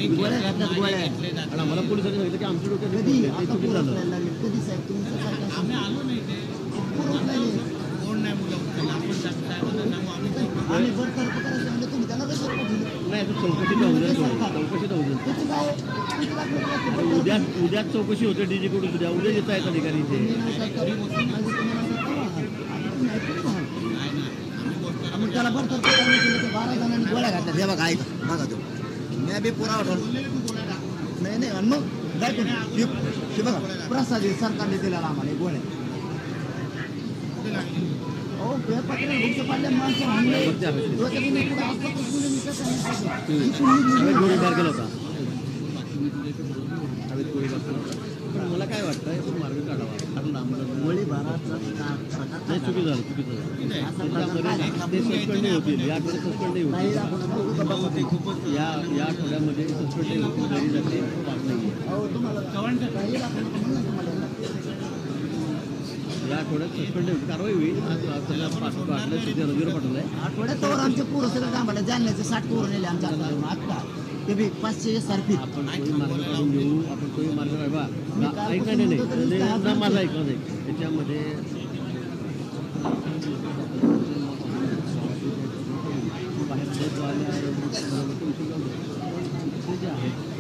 गोळ्या घातल्यात गोळ्या. आणि आम्हाला पोलिसांनी सांगितलं की आमच्या डोक्यात कधी ते आता चुकीचं झालं. पोरं लागले कधी साहेब तुमचं सरकार आम्ही आलो नाही ते पोरं उचलायले. कोण नाही मुलं उचललं. आपण साहेबांना सांगू आम्ही आम्ही बरतर्फ करायचं म्हणजे तुम्ही त्यांना कसं पाठवलं? नाही आता चौकशी जाऊ दे, चौकशी जाऊ दे. त्याची काय किती लाख रुपये आणि उद्याच चौकशी होते डीजी कडून उद्या येत आहेत अधिकारी इथे. मग त्याला बरतर्फ करण्यात केलं तर 12 जणांनी गोळ्या घातल्या. हे बघा ऐका बघा तो मी बी पुरावा ठरलो नाही नाही आणि मग काय ते बघा प्रसाद आहे सरकारने दिलेला आम्हाला हे गोळ्या. हो पत्र घुसं पाडल्या माणसं म्हणले गोळीबार केला होता. पण मला काय वाटतं पण मार्ग काढावा कारण आम्हाला गोळीबाराचा नाही चुकीचं झालं चुकीचं झालं. ते सस्पेंड नाही होतील या आठवड्यात सस्पेंड नाही होतील. या आठवड्यामध्ये सस्पेंड नाही होतील घरी जाते वाट नाही या आठवड्यात सस्पेंड होईल कारवाई होईल. आज त्याला पाठवलं रजेवर पाठवलं आहे. आठवड्यात आमचे पोरं सगळं कामाला जालन्याचे 60 पोरं नेले आमच्या आत्ता ते बी 500 सारखी. आपण तोही मार्ग काढून घेऊ आपण तोही मार्ग काढवा ऐक नाही ना माझा ऐकलं नाही त्याच्यामध्ये बाहेर जे आहे